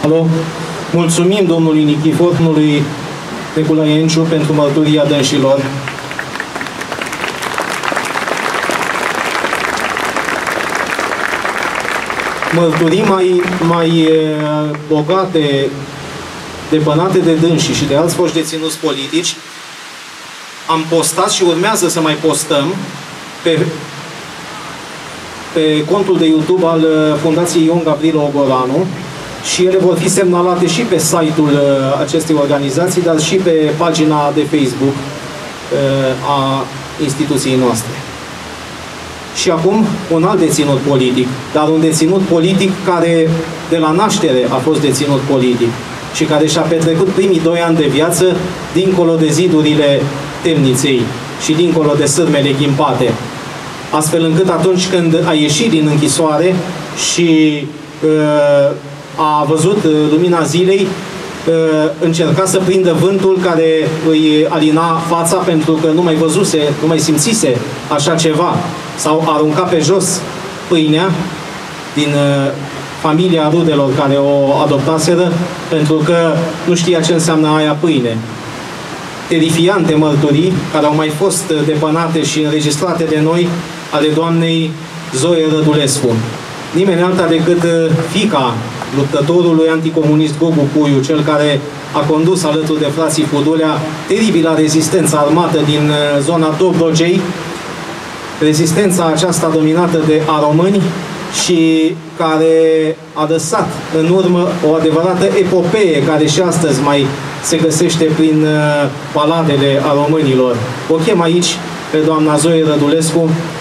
Alo? Mulțumim domnului Nichifor, domnului Nicolaienciu pentru mărturia dânșilor. Mărturii mai bogate, depănate de dânsii și de alți foști deținuți politici, am postat și urmează să mai postăm pe contul de YouTube al Fundației Ion Gavrilo Ogoranu și ele vor fi semnalate și pe site-ul acestei organizații, dar și pe pagina de Facebook a instituției noastre. Și acum un alt deținut politic, dar un deținut politic care de la naștere a fost deținut politic și care și-a petrecut primii 2 ani de viață dincolo de zidurile temniței și dincolo de sârmele ghimpate. Astfel încât atunci când a ieșit din închisoare și a văzut lumina zilei, încerca să prindă vântul care îi alina fața pentru că nu mai văzuse, nu mai simțise așa ceva. Sau arunca pe jos pâinea din familia rudelor care o adoptaseră pentru că nu știa ce înseamnă aia pâine. Terifiante mărturii care au mai fost depănate și înregistrate de noi ale doamnei Zoe Rădulescu. Nimeni alta decât fiica luptătorului anticomunist Gogu Puiu, cel care a condus alături de frații Fudulea teribila rezistență armată din zona Dobrogei, rezistența aceasta dominată de aromâni și care a lăsat în urmă o adevărată epopee care și astăzi mai se găsește prin paladele aromânilor. O chem aici pe doamna Zoe Rădulescu